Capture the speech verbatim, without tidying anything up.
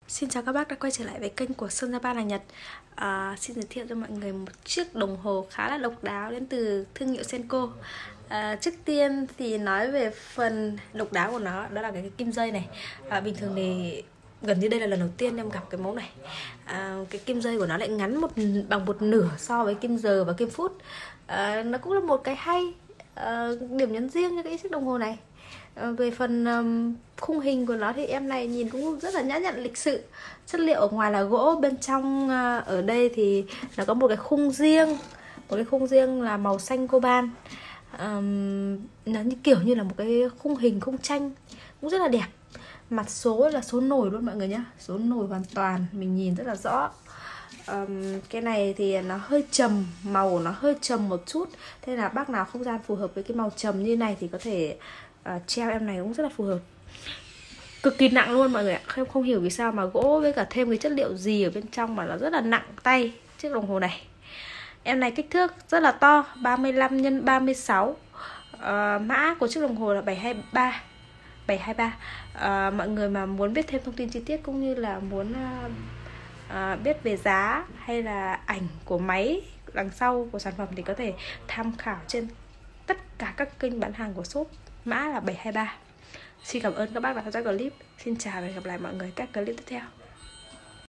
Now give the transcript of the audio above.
Xin chào các bác đã quay trở lại với kênh của Sơn Japan là Nhật. à, Xin giới thiệu cho mọi người một chiếc đồng hồ khá là độc đáo đến từ thương hiệu Senko. à, Trước tiên thì nói về phần độc đáo của nó, đó là cái, cái kim dây này. à, Bình thường thì gần như đây là lần đầu tiên em gặp cái mẫu này. à, Cái kim dây của nó lại ngắn một bằng một nửa so với kim giờ và kim phút. à, Nó cũng là một cái hay, à, điểm nhấn riêng cho cái chiếc đồng hồ này. Về phần um, khung hình của nó thì em này nhìn cũng rất là nhã nhặn lịch sự. Chất liệu ở ngoài là gỗ, bên trong uh, ở đây thì nó có một cái khung riêng, một cái khung riêng là màu xanh coban. um, Nó như kiểu như là một cái khung hình, khung tranh cũng rất là đẹp. Mặt số là số nổi luôn mọi người nhá, số nổi hoàn toàn, mình nhìn rất là rõ. Um, cái này thì nó hơi trầm, màu của nó hơi trầm một chút, thế là bác nào không gian phù hợp với cái màu trầm như này thì có thể uh, treo em này cũng rất là phù hợp. Cực kỳ nặng luôn mọi người ạ, không, không hiểu vì sao mà gỗ với cả thêm cái chất liệu gì ở bên trong mà nó rất là nặng tay chiếc đồng hồ này. Em này kích thước rất là to, ba mươi lăm nhân ba mươi sáu. uh, Mã của chiếc đồng hồ là bảy hai ba. bảy hai ba. uh, Mọi người mà muốn biết thêm thông tin chi tiết cũng như là muốn uh, À, biết về giá hay là ảnh của máy đằng sau của sản phẩm thì có thể tham khảo trên tất cả các kênh bán hàng của shop. Mã là bảy hai ba. Xin cảm ơn các bác đã theo dõi clip. Xin chào và hẹn gặp lại mọi người các clip tiếp theo.